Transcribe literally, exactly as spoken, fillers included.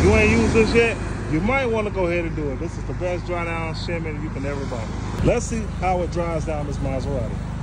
you ain't used this yet, you might want to go ahead and do it. This is the best dry down shimmy you can ever buy. Let's see how it dries down this Maserati.